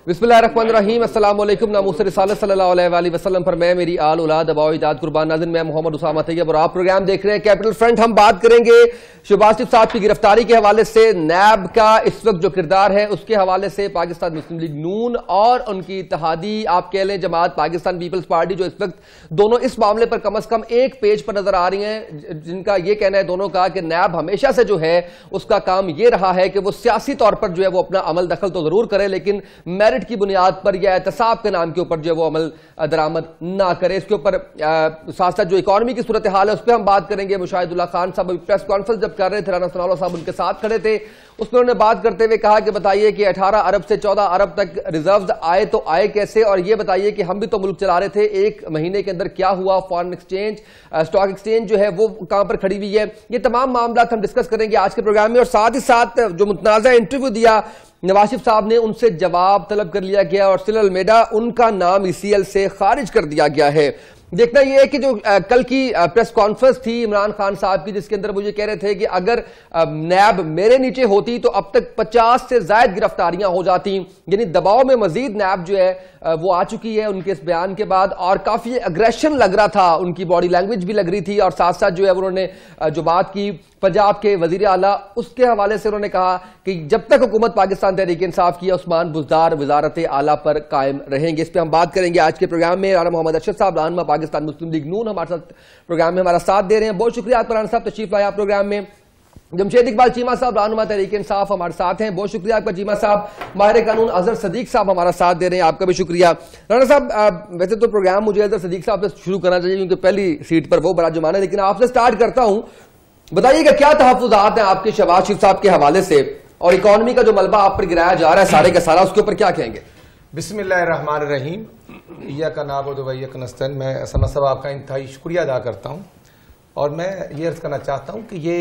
बिस्मिल्लाहिर्रहमानिर्रहीम अस्सलाम वालेकुम। नामूस रिसालत सल्लल्लाहु अलैहि वसल्लम पर मैं मेरी आल औलाद अबा इजाद कुर्बान नाज़िन, मैं मोहम्मद उसामा तैयब और आप प्रोग्राम देख रहे हैं कैपिटल फ्रंट। हम बात करेंगे शहबाज शरीफ साहब की गिरफ्तारी के हवाले से, नैब का इस वक्त जो किरदार है उसके हवाले से, पाकिस्तान मुस्लिम लीग नून और उनकी इत्तेहादी आप कह लें जमात पाकिस्तान पीपल्स पार्टी, जो इस वक्त दोनों इस मामले पर कम अज कम एक पेज पर नजर आ रही हैं, जिनका यह कहना है दोनों का कि नैब हमेशा से जो है उसका काम यह रहा है कि वो सियासी तौर पर जो है वो अपना अमल दखल तो जरूर करे, लेकिन मेरिट की बुनियाद पर या एहतसाब के नाम के ऊपर जो है वो अमल दरामद ना करे। इसके ऊपर साथ साथ जो इकॉनमी की सूरत हाल है उस पर हम बात करेंगे। मुशाहिदुल्लाह खान साहब प्रेस कॉन्फ्रेंस जब कर रहे थे, राना सनाउल्लाह साहब उनके साथ खड़े थे, उसमें उन्होंने बात करते हुए कहा कि बताइए कि 18 अरब से 14 अरब तक रिजर्व्स आए तो आए कैसे, और ये बताइए कि हम भी तो मुल्क चला रहे थे, एक महीने के अंदर क्या हुआ, फॉरेन एक्सचेंज स्टॉक एक्सचेंज जो है वो कहां पर खड़ी हुई है। ये तमाम मामला हम डिस्कस करेंगे आज के प्रोग्राम में। और साथ ही साथ जो मुतनाज़ा इंटरव्यू दिया नवाज शरीफ साहब ने, उनसे जवाब तलब कर लिया गया और सिल अलमेडा उनका नाम ECL से खारिज कर दिया गया है। देखना यह है कि जो कल की प्रेस कॉन्फ्रेंस थी इमरान खान साहब की, जिसके अंदर मुझे कह रहे थे कि अगर नैब मेरे नीचे होती तो अब तक 50 से ज्यादा गिरफ्तारियां हो जाती, यानी दबाव में मजीद नैब जो है वो आ चुकी है उनके इस बयान के बाद। और काफी अग्रेशन लग रहा था, उनकी बॉडी लैंग्वेज भी लग रही थी, और साथ साथ जो है उन्होंने जो बात की पंजाब के वजीर आला, उसके हवाले से उन्होंने कहा कि जब तक हुकूमत पाकिस्तान तहरीक इंसाफ की उस्मान बुज़दार वजारत आला पर कायम रहेंगे। इस पर हम बात करेंगे आज के प्रोग्राम में। राना मोहम्मद अरशद साहब, रहनुमा पाकिस्तान मुस्लिम लीग नून, हमारे साथ प्रोग्राम में हमारा साथ दे रहे हैं। बहुत शुक्रिया आपका राना साहब, तशरीफ लाए आप प्रोग्राम में। जमशेद इकबाल चीमा साहब, रहनुमा तहरीक इंसाफ, हमारे साथ हैं, बहुत शुक्रिया आपका चीमा साहब। माहिर कानून अजहर सदीक साहब हमारा साथ दे रहे हैं, आपका भी शुक्रिया। राना साहब, वैसे तो प्रोग्राम मुझे अजहर सदीक साहब से शुरू करना चाहिए क्योंकि पहली सीट पर वो बड़ा जुमान है, लेकिन आपसे स्टार्ट करता हूं। बताइएगा क्या तहफ्फुज़ात हैं आपके शहबाज शरीफ साहब के हवाले से, और इकॉनमी का जो मलबा आप पर गिराया जा रहा है सारे का सारा, उसके ऊपर क्या कहेंगे? बिस्मिल्लाहिर्रहमानिर्रहीम, इय्याका नअबुदु व इय्याका नस्तईन। मैं सना साहब आपका इंतहाई शुक्रिया अदा करता हूं, और मैं ये अर्ज करना चाहता हूं कि ये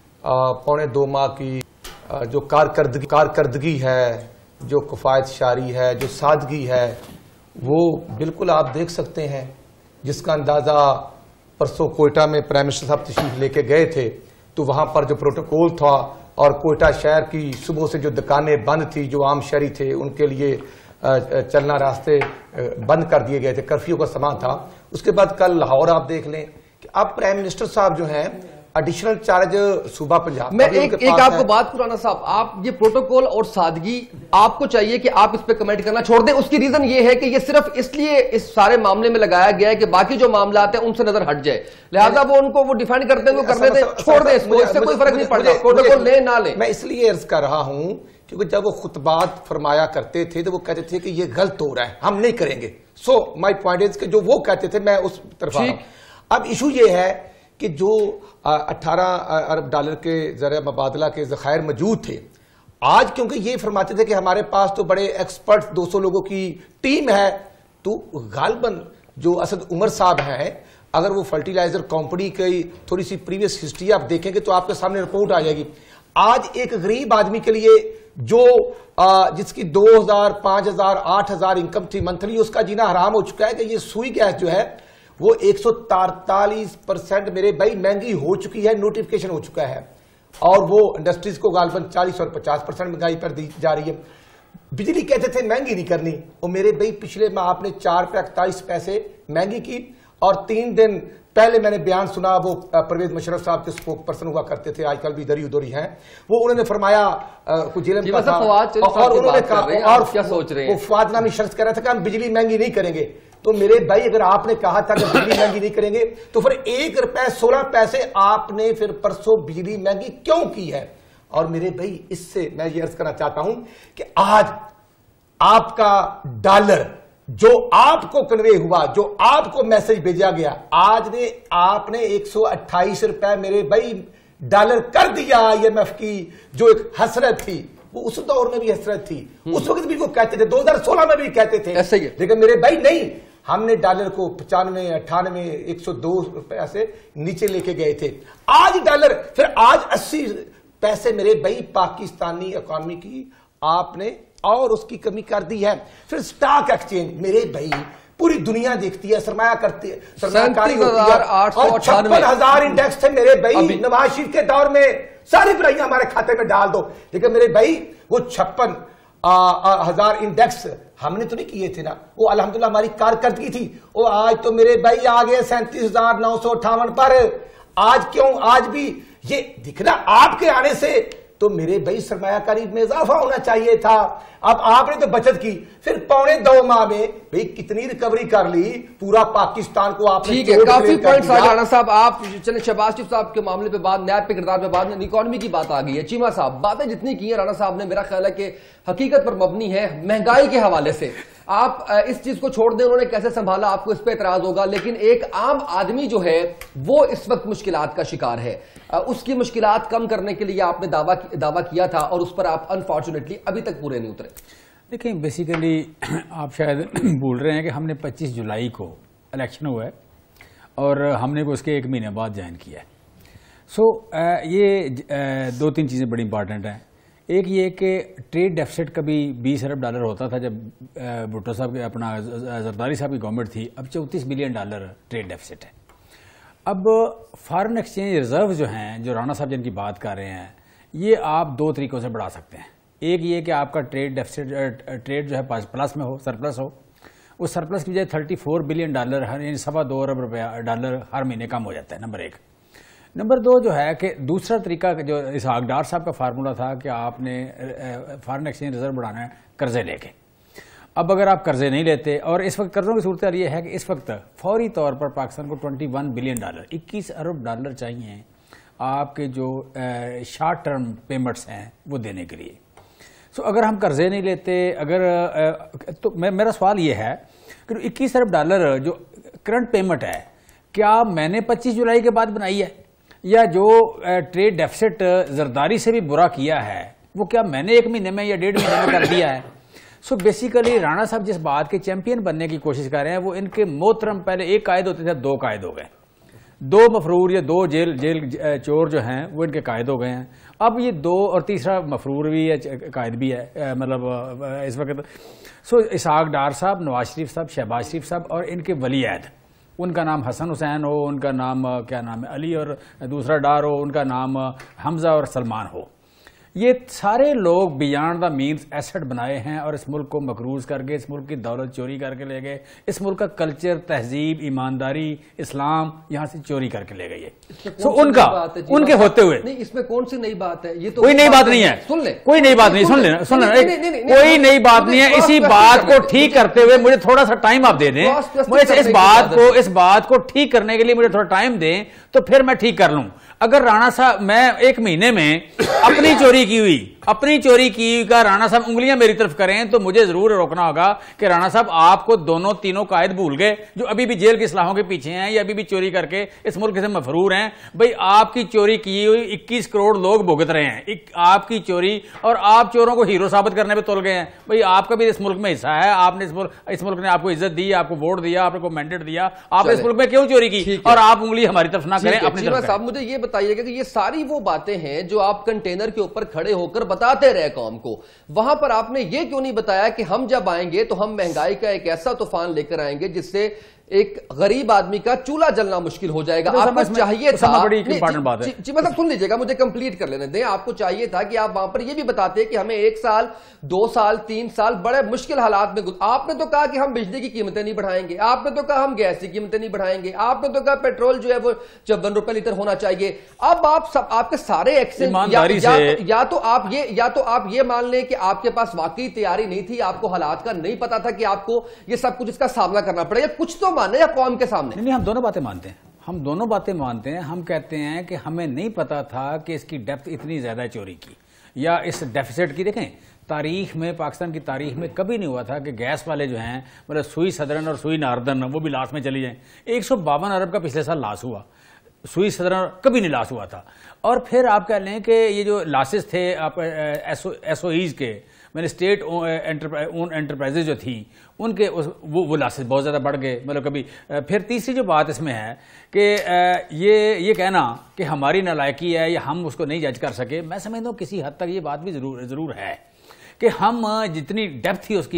2.25 माह की जो कारकर्दगी है, जो किफायत शारी है, जो सादगी है, वो बिल्कुल आप देख सकते हैं, जिसका अंदाजा परसों कोयटा में प्राइम मिनिस्टर साहब तशरीफ लेके गए थे, तो वहां पर जो प्रोटोकॉल था, और कोयटा शहर की सुबह से जो दुकानें बंद थी, जो आम शहरी थे उनके लिए चलना रास्ते बंद कर दिए गए थे, कर्फ्यू का समा था। उसके बाद कल लाहौर आप देख लें कि अब प्राइम मिनिस्टर साहब जो हैं एडिशनल चार्ज सूबा पंजाब। मैं एक आपको बात पुराना साहब, आप ये प्रोटोकॉल और सादगी आपको चाहिए कि आप इस पे कमेंट करना छोड़ दें। उसकी रीजन ये है कि ये सिर्फ इसलिए इस सारे मामले में लगाया गया है कि बाकी जो मामला आते हैं उनसे नजर हट जाए, लिहाजा वो उनको वो डिफेंड करते हैं, वो करने दें, छोड़ दें इसको, इससे कोई फर्क नहीं पड़ता, प्रोटोकॉल ले ना ले। मैं इसलिए अर्ज कर रहा हूं क्योंकि जब वो खुतबात फरमाया करते थे तो वो कहते थे कि ये गलत हो रहा है, हम नहीं करेंगे। सो माई पॉइंट इज कि जो वो कहते थे मैं उस तरफ। अब इशू ये है कि जो 18 अरब डॉलर के ज़रिए मुबादला के ज़खायर मौजूद थे, आज क्योंकि ये फरमाते थे कि हमारे पास तो बड़े एक्सपर्ट 200 लोगों की टीम है, तो गालबन जो असद उमर साहब हैं, अगर वो फर्टिलाइजर कंपनी की थोड़ी सी प्रीवियस हिस्ट्री आप देखेंगे तो आपके सामने रिपोर्ट आ जाएगी। आज एक गरीब आदमी के लिए जो जिसकी 2000, 5000, 8000 इनकम थी मंथली, उसका जीना हराम हो चुका है कि ये सुई गैस जो है वो 143% मेरे भाई महंगी हो चुकी है, नोटिफिकेशन हो चुका है, और वो इंडस्ट्रीज को गालबन 40 और 50% महंगाई पर दी जा रही है। बिजली कहते थे महंगी नहीं करनी, और मेरे भाई पिछले माह आपने 4 रुपये 41 पैसे महंगी की, और 3 दिन पहले मैंने बयान सुना, वो परवेज मुशर्रफ साहब के स्पोक पर्सन हुआ करते थे, आजकल भी इधर उधर ही हैं, वो उन्होंने फरमाया कुछ जेल का था, और उन्होंने कहा, और क्या सोच रहे हैं, वो फवाद नामी शख्स कह रहा था कि हम बिजली महंगी नहीं करेंगे। तो मेरे भाई अगर आपने कहा था कि बिजली महंगी नहीं करेंगे, तो फिर 1 रुपये 16 पैसे आपने फिर परसों बिजली महंगी क्यों की है? और मेरे भाई इससे मैं ये अर्ज करना चाहता हूं कि आज आपका डॉलर जो आपको कन्वे हुआ, जो आपको मैसेज भेजा गया, आज ने आपने 128 रुपए मेरे भाई डॉलर कर दिया। IMF की जो एक हसरत थी, वो उस दौर में भी हसरत थी, उस वक्त भी वो कहते थे, 2016 में भी कहते थे ऐसे ही, लेकिन मेरे भाई नहीं, हमने डॉलर को 95, 98, 102 रुपए से नीचे लेके गए थे। आज डॉलर फिर आज 80 पैसे मेरे भाई पाकिस्तानी इकॉनमी की आपने और उसकी कमी कर दी है। फिर स्टॉक एक्सचेंज मेरे भाई पूरी दुनिया देखती है, सरमाया करती है, सरमायाकारी होती है, और 56,000 इंडेक्स थे मेरे भाई नवाज शरीफ के दौर में, सारी बुराइयां हमारे खाते में डाल दो, लेकिन मेरे भाई वो 56 1000 इंडेक्स हमने तो नहीं किए थे ना, वो अल्हम्दुलिल्लाह हमारी कारकर्दगी थी। वो आज तो मेरे भाई आ गए 37,958 पर। आज क्यों, आज भी ये दिखना आपके आने से तो मेरे भाई सरमायाकारी में इजाफा होना चाहिए था। अब आपने तो बचत की, फिर 2.25 माह में भाई कितनी रिकवरी कर ली, पूरा पाकिस्तान को आपने। ठीक है, काफी पॉइंट्स आ राणा साहब। आप चले शहबाज शरीफ साहब के मामले पे बाद, नैब पे किरदार पे बाद में इकोनॉमी की बात आ गई है। चीमा साहब, बातें जितनी की है राणा साहब ने, मेरा ख्याल है कि हकीकत पर मबनी है। महंगाई के हवाले से आप इस चीज को छोड़ दें, उन्होंने कैसे संभाला, आपको इस पे एतराज होगा, लेकिन एक आम आदमी जो है वो इस वक्त मुश्किलात का शिकार है। उसकी मुश्किलात कम करने के लिए आपने दावा किया था और उस पर आप अनफॉर्चुनेटली अभी तक पूरे नहीं उतरे। देखिए, बेसिकली आप शायद भूल रहे हैं कि हमने 25 जुलाई को इलेक्शन हुआ है और हमने को उसके 1 महीने बाद ज्वाइन किया है। ये 2-3 चीज़ें बड़ी इंपॉर्टेंट हैं। एक ये कि ट्रेड डेफिसिट कभी $20 अरब होता था जब भुट्टो साहब के, अपना जरदारी साहब की गवर्नमेंट थी। अब $34 बिलियन ट्रेड डेफिसिट है। अब फॉरेन एक्सचेंज रिजर्व जो हैं, जो राणा साहब जिनकी बात कर रहे हैं, ये आप 2 तरीकों से बढ़ा सकते हैं। एक ये कि आपका ट्रेड डेफिसिट, ट्रेड जो है प्लस में हो, सरप्लस हो। उस सरप्लस की बजाय $34 बिलियन हर, यानी $2.25 अरब हर महीने कम हो जाता है, नंबर 1। नंबर 2 जो है कि दूसरा तरीका जो इसहाक डार साहब का फार्मूला था कि आपने फॉरेन एक्सचेंज रिजर्व बढ़ाना है कर्जे लेके। अब अगर आप कर्जे नहीं लेते, और इस वक्त कर्जों की सूरत हाल ये है कि इस वक्त फौरी तौर पर पाकिस्तान को $21 बिलियन, $21 अरब चाहिए आपके जो शॉर्ट टर्म पेमेंट्स हैं वो देने के लिए। सो अगर हम कर्जे नहीं लेते, अगर तो मेरा सवाल ये है कि $21 अरब जो करंट पेमेंट है, क्या मैंने 25 जुलाई के बाद बनाई है, या जो ट्रेड डेफिसिट जरदारी से भी बुरा किया है वो क्या मैंने 1 महीने में या 1.5 महीने में कर दिया है? सो बेसिकली राणा साहब जिस बात के चैंपियन बनने की कोशिश कर रहे हैं, वो इनके मोहतरम पहले 1 कायद होते थे, 2 कायद हो गए। 2 मफरूर या 2 जेल चोर जो हैं वो इनके कायद हो गए हैं। अब ये 2 और तीसरा मफरूर भी है, कायद भी है, मतलब इस वक्त। सो इसहाक डार साहब, नवाज शरीफ साहब, शहबाज शरीफ साहब और इनके वली अहद, उनका नाम हसन हुसैन हो, उनका नाम क्या नाम है अली और दूसरा डार हो, उनका नाम हमजा और सलमान हो, ये सारे लोग बियॉन्ड द मीन्स एसेट बनाए हैं और इस मुल्क को मकरूज करके, इस मुल्क की दौलत चोरी करके ले गए। इस मुल्क का कल्चर, तहजीब, ईमानदारी, इस्लाम यहाँ से चोरी करके ले गए। सो उनका, उनके होते हुए नहीं, इसमें कौन सी नई बात है? ये तो कोई नई बात नहीं है। सुन ले, कोई नई बात नहीं, सुन लेना, सुन लेना, कोई नई बात नहीं है। इसी बात को ठीक करते हुए मुझे थोड़ा सा टाइम आप दे दें, मुझे इस बात को ठीक करने के लिए मुझे थोड़ा टाइम दें, तो फिर मैं ठीक कर लूं। अगर राणा साहब, मैं 1 महीने में अपनी चोरी की का राणा साहब उंगलियां मेरी तरफ करें, तो मुझे जरूर रोकना होगा कि राणा साहब आपको दोनों तीनों कायद भूल गए जो अभी भी जेल की सलाहों के पीछे हैं या अभी भी चोरी करके इस मुल्क से मफरूर हैं। भाई आपकी चोरी की हुई 21 करोड़ लोग भुगत रहे हैं आपकी चोरी, और आप चोरों को हीरो साबित करने पे तुल गए हैं। भाई आपका भी इस मुल्क में हिस्सा है, आपने इस मुल्क ने आपको इज्जत दी, आपको वोट दिया, आपको मैंडेट दिया, आपने इस मुल्क में क्यों चोरी की? और आप उंगली हमारी तरफ ना करें, अपनी तरफ साहब मुझे ये बताइएगा कि ये सारी वो बातें हैं जो आप कंटेनर के ऊपर खड़े होकर बताते रहे कौम को, वहां पर आपने ये क्यों नहीं बताया कि हम जब आएंगे तो हम महंगाई का एक ऐसा तूफान लेकर आएंगे जिससे एक गरीब आदमी का चूल्हा जलना मुश्किल हो जाएगा? आपको चाहिए था, मतलब सुन लीजिएगा, मुझे कंप्लीट कर लेने दें। आपको चाहिए था कि आप वहां पर यह भी बताते कि हमें 1 साल, 2 साल, 3 साल बड़े मुश्किल हालात में आपने तो कहा कि हम बिजली की कीमतें नहीं बढ़ाएंगे, आपने तो कहा हम गैस की कीमतें नहीं बढ़ाएंगे, आपने तो कहा पेट्रोल जो है वो 54 रुपए लीटर होना चाहिए। अब आप सब, आपके सारे एक्शन या तो आप ये मान लें कि आपके पास वाकई तैयारी नहीं थी, आपको हालात का नहीं पता था कि आपको ये सब कुछ इसका सामना करना पड़ेगा, कुछ तो माने या कौम के सामने। नहीं, हम दोनों बातें मानते हैं। हम कहते हैं कि हमें नहीं पता था कि इसकी डेप्थ इतनी ज्यादा चोरी की या इस डेफिसिट की। देखें, तारीख में, पाकिस्तान की तारीख में कभी नहीं हुआ था कि गैस वाले जो हैं, मतलब सुई सदरन और सुई नार्दन, वो भी लाश में चली जाएं। 152 अरब का पिछले साल लॉस हुआ, सुई सदरन कभी नहीं लॉस हुआ था। और फिर आप कह लें कि ये जो लॉसेस थे आप एसओईज के, मैंने स्टेट ओन एंटरप्राइजेज जो थी उनके वो लॉसेस बहुत ज़्यादा बढ़ गए। मतलब कभी फिर तीसरी जो बात इसमें है कि ये कहना कि हमारी नालायकी है या हम उसको नहीं जज कर सके, मैं समझता हूँ किसी हद तक ये बात भी ज़रूर है कि हम जितनी डेप्थ थी उसकी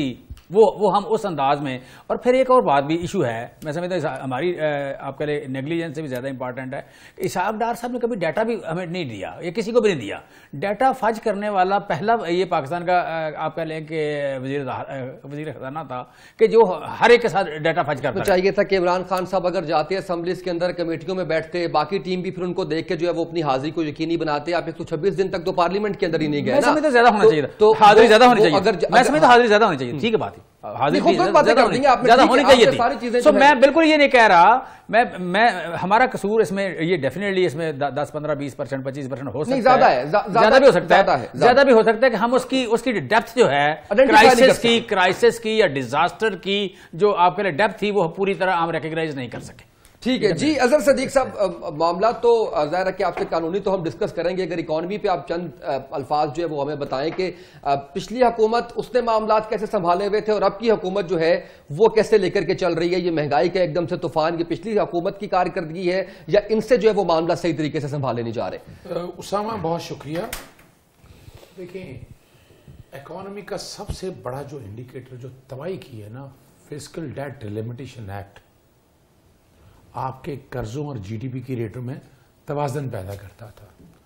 वो हम उस अंदाज में। और फिर एक और बात भी इशू है, मैं समझता हूँ हमारी आपके लिए नेग्लिजेंस से भी ज्यादा इंपॉर्टेंट है। इसाक डार साहब ने कभी डाटा भी हमें नहीं दिया, ये किसी को भी नहीं दिया। डाटा फज करने वाला पहला ये पाकिस्तान का आप कह लें कि वजीर खजाना था कि जो हर एक के साथ डाटा फज करता। चाहिए था कि इमरान खान साहब अगर जाते हैं असेंबलीज के अंदर, कमेटियों में बैठते, बाकी टीम भी फिर उनको देख के जो है वो अपनी हाजिरी को यकीनी बनाते। आप 126 दिन तक तो पार्लियामेंट के अंदर ही नहीं गए ना, तो ज्यादा होना चाहिए, तो हाजिरी ज्यादा होनी चाहिए। मैं समझता हाजिरी ज्यादा होनी चाहिए, ठीक है बात है, हाजिरी ज्यादा होनी चाहिए थी। तो मैं बिल्कुल ये नहीं कह रहा, मैं हमारा कसूर इसमें ये डेफिनेटली इसमें 10, 15, 20%, 25% हो सकता है, ज्यादा भी हो सकता है, ज्यादा भी हो सकता है कि हम उसकी डेप्थ जो है क्राइसिस की या डिजास्टर की जो आपके लिए डेप्थ थी वो पूरी तरह हम रिकॉग्नाइज नहीं कर सके। ठीक है जी। अजहर सदीक साहब, मामला तो जाहिर है कि आपसे कानूनी तो हम डिस्कस करेंगे, अगर इकॉनमी पे आप चंद अल्फाज जो है वो हमें बताएं कि पिछली हुकूमत उसने मामला कैसे संभाले हुए थे और अब की हुकूमत जो है वो कैसे लेकर के चल रही है। ये महंगाई का एकदम से तूफान, ये पिछली हुकूमत की कारकर्दगी है या इनसे जो है वो मामला सही तरीके से संभाले नहीं जा रहे? उसामा बहुत शुक्रिया। देखिए, इकॉनमी का सबसे बड़ा जो इंडिकेटर जो तबाही की है ना, फिस्कल डेट लिमिटेशन एक्ट आपके कर्जों और जीडीपी की रेटों में तवाज़न पैदा करता था।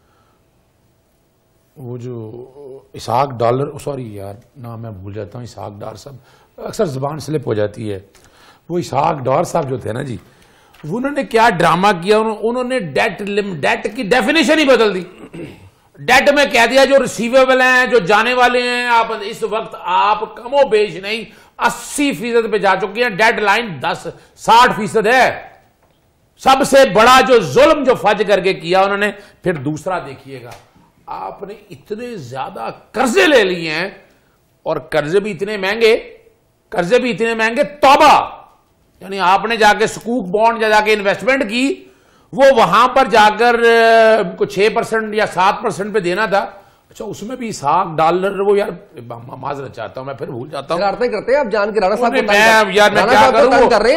वो जो इसाक डॉलर, सॉरी यार नाम मैं भूल जाता हूँ, इसाक डार साहब, अक्सर जुबान स्लिप हो जाती है। वो इसाक डार साहब जो थे ना जी, उन्होंने क्या ड्रामा किया, उन्होंने डेट की डेफिनेशन ही बदल दी। डेट में कह दिया जो रिसीवेबल हैं, जो जाने वाले हैं, आप इस वक्त आप कमो बेश नहीं 80% पे जा चुकी हैं, डेड लाइन 60% है। सबसे बड़ा जो जुल्म जो फज करके किया उन्होंने। फिर दूसरा देखिएगा, आपने इतने ज्यादा कर्जे ले लिए हैं और कर्जे भी इतने महंगे, तौबा, यानी आपने जाके सकूक बॉन्ड जाके इन्वेस्टमेंट की, वो वहां पर जाकर को 6% या 7% पे देना था। अच्छा, उसमें भी इसाक डॉलर, वो यार माजरत चाहता हूं, मैं फिर भूल जाता हूं, करते हैं आप जान के राणा साहब मैं क्या करूं,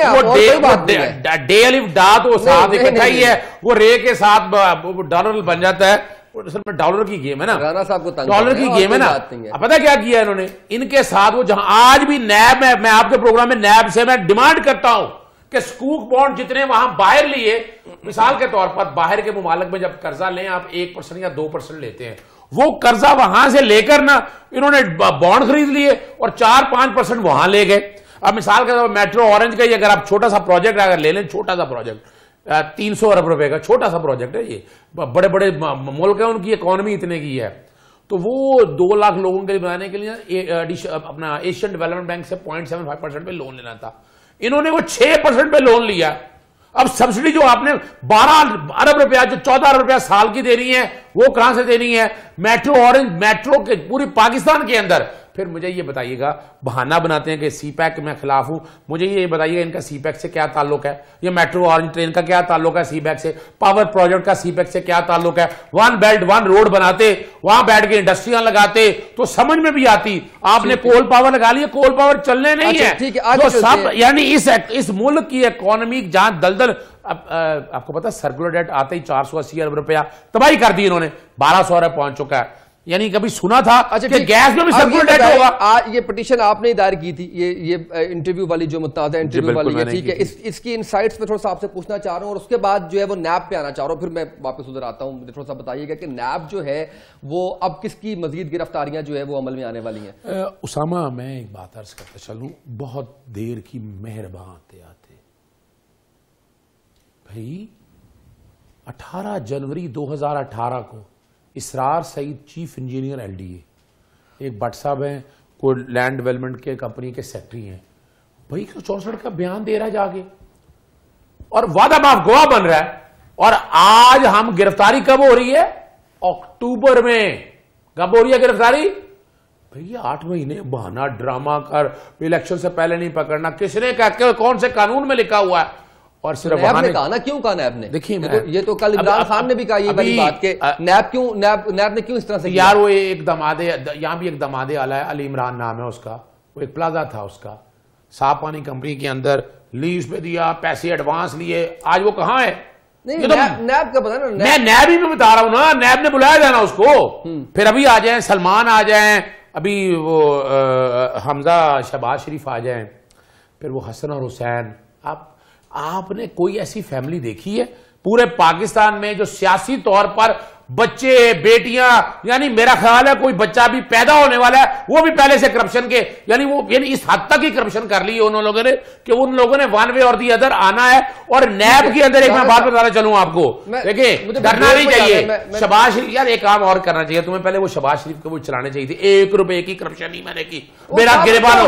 वो डे अलिफ डा तो साथ इकट्ठा ही है, वो रे के साथ डॉलर बन जाता है। असल में डॉलर की गेम है ना, राणा साहब को डॉलर की गेम है ना। पता क्या किया इन्होंने इनके साथ, वो जहां आज भी नैब में, मैं आपके प्रोग्राम में नैब से मैं डिमांड करता हूं कि सकूक बॉन्ड जितने वहां बाहर लिए, मिसाल के तौर पर बाहर के मुमालिक में जब कर्जा लें आप 1% या 2% लेते हैं, वो कर्जा वहां से लेकर ना इन्होंने बॉन्ड खरीद लिए और 4-5% वहां ले गए। अब मिसाल के तौर पर मेट्रो ऑरेंज का ही अगर आप छोटा सा प्रोजेक्ट अगर ले लें, छोटा सा प्रोजेक्ट 300 अरब रुपए का छोटा सा प्रोजेक्ट है, ये बड़े बड़े मुल्क है, उनकी इकोनॉमी इतने की है, तो वो 2 लाख लोगों के लिए बनाने के लिए अपना एशियन डेवलपमेंट बैंक से 0.75% पे लोन लेना था। इन्होंने वो 6% पे लोन लिया। अब सब्सिडी जो आपने 12 अरब रुपया, जो 14 अरब रुपया साल की देनी है, वो कहां से देनी है? मेट्रो ऑरेंज, मेट्रो के पूरी पाकिस्तान के अंदर। फिर मुझे ये बताइएगा, बहाना बनाते हैं कि सीपैक मैं खिलाफ हूं, मुझे ये बताइएगा इनका सीपैक से क्या ताल्लुक है? ये मेट्रो ऑरेंज ट्रेन का क्या ताल्लुक है सीपैक से? पावर प्रोजेक्ट का सीपैक से क्या ताल्लुक है? वन बेल्ट वन रोड बनाते, वहां बैठ के इंडस्ट्रियां लगाते तो समझ में भी आती। आपने कोल पावर लगा लिया, कोल पावर चलने नहीं है। तो सब यानी इस मुल्क की इकोनॉमी जहां दलदल, आपको पता सर्कुलर डेट आते ही 480 अरब रुपया तबाही कर दी इन्होंने, 1200 अरब पहुंच चुका है। यानी कभी सुना था कि गैस में भी सर्कुलर डेट होगा? ये पिटीशन आपने दायर की थी, ये इंटरव्यू वाली जो मुताज़ा इंटरव्यू वाली है, ठीक है, इसकी इनसाइट्स में थोड़ा सा आपसे पूछना चाह रहा हूं और उसके बाद जो है वो नैब पे आना चाह रहा हूं, फिर मैं वापस उधर आता हूं। मुझे थोड़ा सा बताइएगा कि नैब जो है वो अब किसकी मजीद गिरफ्तारियां जो है वो अमल में आने वाली हैं? उसामा, मैं एक बात अर्ज करता चलूं, बहुत देर की मेहरबान आते भाई 18 जनवरी 2018 को Israr Saeed chief engineer LDA, एक भट्ट साहब हैं, कोई लैंड डेवलपमेंट के कंपनी के सेक्रेटरी हैं, भाई 164 का बयान दे रहा है जाके और वादा माफ गवाह बन रहा है। और आज हम गिरफ्तारी कब हो रही है? अक्टूबर में। कब हो रही है गिरफ्तारी? भैया 8 महीने बहाना ड्रामा कर, इलेक्शन से पहले नहीं पकड़ना, किसने कहा? कौन से कानून में लिखा हुआ है? और सिर्फ नैब ने कहा ना, क्यों कहा नैब ने? देखिए, ये तो कल इमरान खान ने भी कहा ये वाली बात के नैब ने क्यों इस तरह से यार? वो एक दमादे, यहां भी एक दमादे आला है, अली इमरान नाम है उसका, वो एक प्लाजा था उसका, साफ पानी कंपनी के अंदर लीज पे दिया, पैसे एडवांस लिए, आज वो कहां है? नहीं, तो नैब का पता ना, मैं नैब ही में बता रहा हूं ना, नैब ने बुलाया जाना उसको। फिर अभी आ जाए सलमान, आ जाए अभी वो हमजा शहबाज शरीफ आ जाए, फिर वो हसन और हुसैन, आपने कोई ऐसी फैमिली देखी है पूरे पाकिस्तान में जो सियासी तौर पर बच्चे बेटियां, यानी मेरा ख्याल है कोई बच्चा भी पैदा होने वाला है वो भी पहले से करप्शन के, यानी इस हद तक ही करप्शन कर ली है उन लोगों ने कि उन लोगों ने वन वे और दी अदर आना है। और नैब के अंदर एक मैं बात बताना चलूं आपको, देखिए डरना नहीं चाहिए। शहबाज शरीफ, यार एक काम और करना चाहिए तुम्हें, पहले वो शहबाज शरीफ को वो चलाने चाहिए थे। 1 रुपए की करप्शन नहीं मैंने की, मेरा गिरबान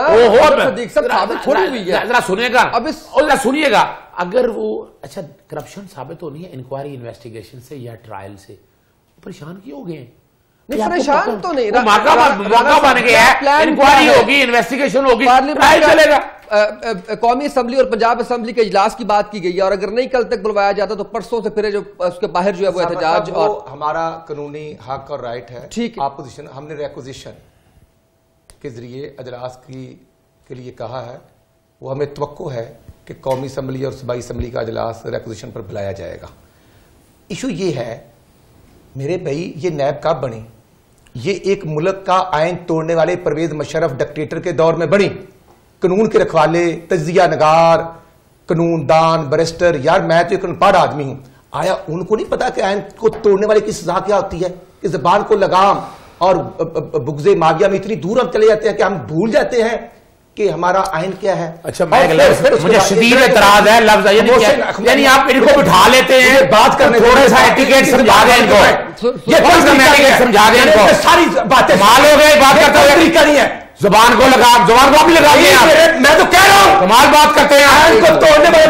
जरा सुनिएगा, अब सुनिएगा, अगर वो अच्छा करप्शन साबित होनी है इंक्वायरी इन्वेस्टिगेशन से या ट्रायल से, परेशान क्यों हो गए? परेशान तो नहीं, मौका बन गया है, इंक्वायरी होगी, इन्वेस्टिगेशन होगी, ट्रायल चलेगा। कौमी असेंबली और पंजाब असेंबली के इजलास की बात की गई है, और अगर नहीं कल तक बुलवाया जाता तो परसों से फिर जो उसके बाहर जो है वो एहतजाज, और हमारा कानूनी हक और राइट है। ठीक, अपोजिशन हमने रिक्विजिशन के जरिए अजलास के लिए कहा है, वो हमें तवक्को है कि कौमी असम्बली और सूबाई असम्बली का अजलास रिक्विजिशन पर बुलाया जाएगा। इशू ये है मेरे भाई, ये नैब कब बनी? ये एक मुल्क का आयन तोड़ने वाले परवेज मुशर्रफ डिक्टेटर के दौर में बनी। कानून के रखवाले, तजिया नगार, कानून दान, बैरिस्टर, यार मैं तो एक अनपढ़ आदमी हूं, आया उनको नहीं पता कि आयन को तोड़ने वाले की सजा क्या होती है? कि ज़बान को लगाम और बुग़्ज़े माविया में इतनी दूर हम चले जाते हैं कि हम भूल जाते हैं कि हमारा आयन क्या है। अच्छा, मुझे शदीद एतराज है लफ्ज़, यानी आप इनको बिठा लेते हैं बात करने, थोड़ा सा एटिकेट समझा दें इनको, ये एटिकेट समझा दें इनको, सारी बातें माल हो गए, बात करते हुए तरीका नहीं है। जुबान को लगा, जुबान को भी लगाइए आप, मैं तो कह रहा हूं कमाल बात करते हैं। इनको तोड़ने वाले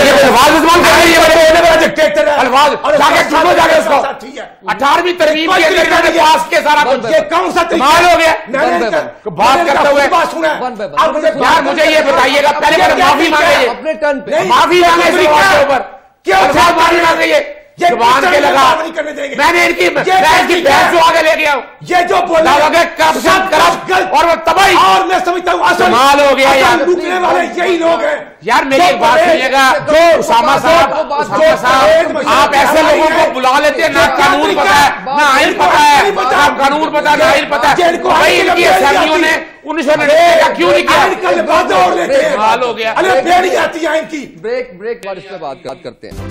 जाके उसको 18वीं तरमीम के अंदर पास के सारा कुछ, ये कौन सा कमाल हो गया बात करते हुए? यार मुझे ये बताइएगा, पहले माफी मांगे, अपने टर्न पे माफी मांगे इस बात के ऊपर, क्यों माफी मांगे? ये जुबान के लगा, मैंने इनकी बहस जो आगे ले गया, ये जो बोला और वो तबाही, और मैं समझता हूँ कमाल हो गया यार, लूटने वाले यही लोग हैं। यार मेरी एक बात सुनिएगा, जो उसामा साहब आप ऐसे लोगों को बुला लेते हैं, ना कानून पता है ना आइन पता है, ना कानून पता है ना आइन पता है, भाई इनकी असेंबलियों ने 1999 का क्यों नहीं किया? कमाल हो गया। ब्रेक और इस पे बात करते हैं।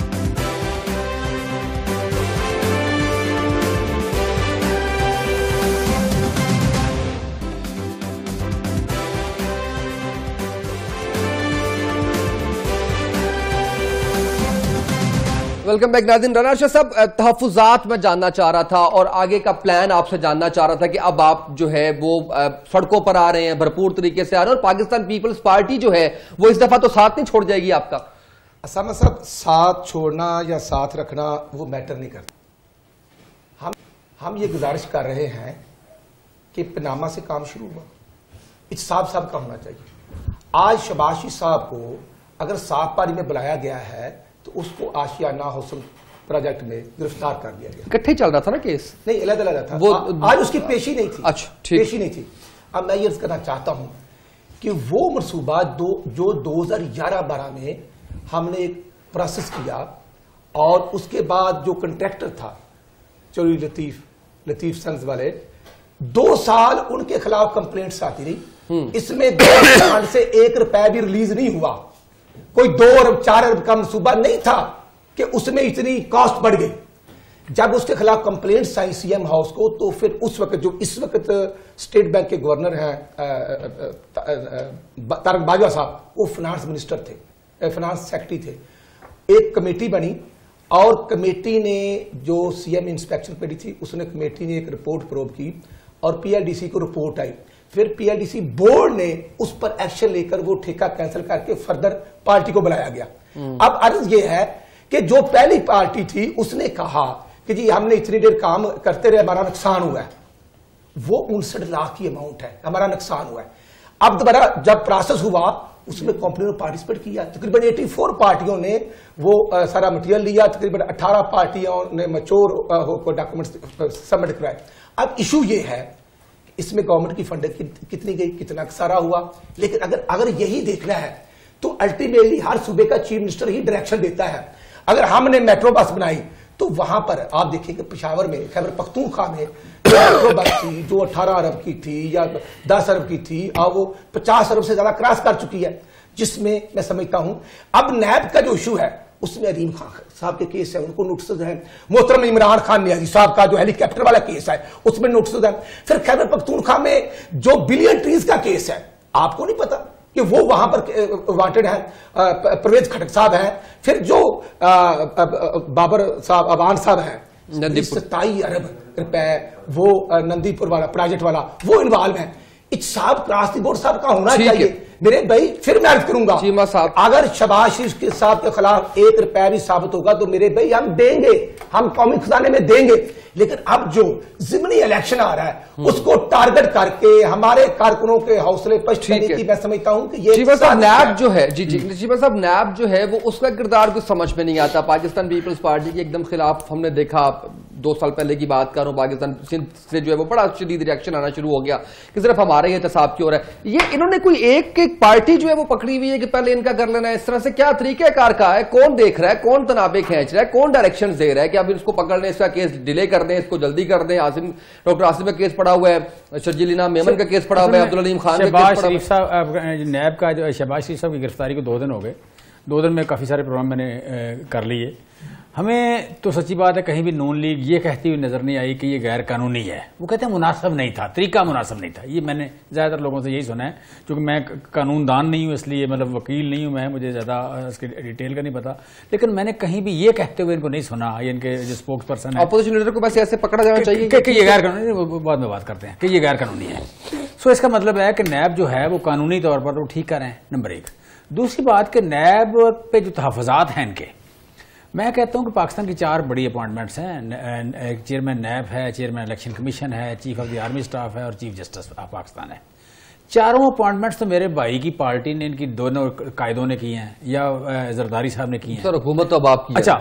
वेलकम बैक नाज़रीन। रना शाह साहब, तहफ़्फ़ुज़ात में जानना चाह रहा था और आगे का प्लान आपसे जानना चाह रहा था कि अब आप जो है वो सड़कों पर आ रहे हैं, भरपूर तरीके से आ रहे हैं, और पाकिस्तान पीपल्स पार्टी जो है वो इस दफा तो साथ नहीं छोड़ जाएगी आपका? असामा साहब, साथ छोड़ना या साथ रखना वो मैटर नहीं करता। हम ये गुजारिश कर रहे हैं कि पनामा से काम शुरू हुआ, इत्साफ साहब का होना चाहिए। आज शहबाज साहब को अगर साफ पारी में बुलाया गया है तो उसको आशियाना हुस्न प्रोजेक्ट में गिरफ्तार कर दिया गया। इकट्ठे चल रहा था ना केस? नहीं, अलग-अलग था वो, आज उसकी पेशी नहीं थी। अच्छा, पेशी नहीं थी। अब मैं ये कहना चाहता हूं कि वो मनसूबा जो 2011-12 में हमने एक प्रोसेस किया, और उसके बाद जो कंट्रैक्टर था चौधरी लतीफ सन्स वाले, 2 साल उनके खिलाफ कंप्लेंट्स आती रही। इसमें 2 साल से 1 रुपया भी रिलीज नहीं हुआ। कोई 2 अरब 4 अरब का मनसूबा नहीं था कि उसमें इतनी कॉस्ट बढ़ गई। जब उसके खिलाफ कंप्लेंट्स आई सीएम हाउस को, तो फिर उस वक्त जो इस वक्त स्टेट बैंक के गवर्नर हैं तारक बाजवा साहब, वो फाइनेंस मिनिस्टर थे, फाइनेंस सेक्रेटरी थे। एक कमेटी बनी और कमेटी ने जो सीएम इंस्पेक्शन कमेटी थी, उसने कमेटी ने एक रिपोर्ट प्रोब की और पीएलडीसी को रिपोर्ट आई। फिर पीएलडीसी बोर्ड ने उस पर एक्शन लेकर वो ठेका कैंसिल करके फर्दर पार्टी को बुलाया गया। अब अर्ज ये है कि जो पहली पार्टी थी उसने कहा कि जी हमने इतनी देर काम करते रहे, हमारा नुकसान हुआ है। वो 59 लाख की अमाउंट है, हमारा नुकसान हुआ है। अब दोबारा जब प्रोसेस हुआ उसमें कंपनी ने पार्टिसिपेट किया, तकरीबन 84 पार्टियों ने वो सारा मटेरियल लिया, तकरीबन 18 पार्टियों ने मैच्योर डॉक्यूमेंट्स सबमिट कराए। अब इशू ये है इसमें गवर्नमेंट की फंडिंग कितनी गई, कितना सारा हुआ। लेकिन अगर यही देखना है तो अल्टीमेटली हर सूबे का चीफ मिनिस्टर ही डायरेक्शन देता है। अगर हमने मेट्रो बस बनाई तो वहां पर आप देखिए कि पेशावर में, खैबर पख्तूनख्वा में बस थी जो 18 अरब की थी या 10 अरब की थी, अब वो 50 अरब से ज्यादा क्रॉस कर चुकी है, जिसमें मैं समझता हूं अब नैब का जो इशू है उसमें अलीम खान साहब के केस है, उनको नोटिस है। मोहतरम इमरान खान नियाजी साहब का जो हेलीकॉप्टर वाला केस है उसमें नोटिस है। फिर खैबर पख्तूनख्वा में जो बिलियन ट्रीज का केस है, आपको नहीं पता कि वो वहां पर वांटेड है, परवेज खटक साहब है। फिर जो बाबर साहब अवान साहब है, 27 अरब रुपए वो नंदीपुर वाला प्रोजेक्ट वाला वो इन्वॉल्व है। साहब क्रास्ती बोर्ड साहब का होना चाहिए मेरे भाई। फिर मैं अर्ज करूंगा, अगर शहबाज शरीफ साहब के खिलाफ 1 रुपया भी साबित होगा तो मेरे भाई हम देंगे, हम कौमी खजाने में देंगे। लेकिन अब जो जिमनी इलेक्शन आ रहा है उसको टारगेट करके हमारे कारकुनों के हौसले पस्त करने की मैं समझता हूं कि ये नैब जो है, जी शीबा साहब, नैब जो है वो उसका किरदार कुछ समझ में नहीं आता। पाकिस्तान पीपल्स पार्टी के एकदम खिलाफ हमने देखा, 2 साल पहले की बात कर रहा हूं, पाकिस्तान सिंध से जो है वो बड़ा शदीद रिएक्शन आना शुरू हो गया कि सिर्फ हमारे ही एहतसाब की हो रहा है। ये इन्होंने कोई एक पार्टी जो है वो पकड़ी हुई है कि पहले इनका कर लेना है, इस तरह से क्या तरीकेकार का है? कौन देख रहा है, कौन तनाबे खींच रहा है, कौन डायरेक्शन दे रहा है कि अब इसको पकड़ लें, इसका केस डिले कर दें, इसको जल्दी कर दें? डॉक्टर आसिम का केस पड़ा हुआ है, शर्जीलिना मेमन का केस पड़ा हुआ है, अब्दुल अलीम खान का केस पड़ा हुआ है। नैब का जो शहबाज शरीफ साहब की गिरफ्तारी को 2 दिन हो गए, 2 दिन में काफी सारे प्रोग्राम मैंने कर लिए। हमें तो सच्ची बात है कहीं भी नून लीग ये कहती हुई नजर नहीं आई कि ये गैर कानूनी है। वो कहते हैं मुनासिब नहीं था, तरीका मुनासिब नहीं था। ये मैंने ज्यादातर लोगों से यही सुना है, क्योंकि मैं कानूनदान नहीं हूं, इसलिए मतलब वकील नहीं हूं मैं, मुझे ज्यादा इसकी डिटेल का नहीं पता। लेकिन मैंने कहीं भी ये कहते हुए इनको नहीं सुना, ये इनके जो स्पोक्स पर्सन है, अपोजिशन लीडर को बस ऐसे पकड़ा जाना चाहिए कि ये गैर कानूनी, वो बाद में बात करते हैं कि ये गैर कानूनी है। सो इसका मतलब है कि नैब जो है वो कानूनी तौर पर तो ठीक कर रहे हैं, नंबर 1। दूसरी बात कि नैब पे जो तहफ़्फ़ुज़ात हैं इनके, मैं कहता हूं कि पाकिस्तान की 4 बड़ी अपॉइंटमेंट्स हैं। एक चेयरमैन नैब है, चेयरमैन इलेक्शन कमीशन है, chief of the army staff है और चीफ जस्टिस ऑफ पाकिस्तान है। चारों अपॉइंटमेंट्स तो मेरे भाई की पार्टी ने, इनकी दोनों कायदों ने की हैं या जरदारी साहब ने की हैं। सर हुकूमत तो अब आपकी है। अच्छा,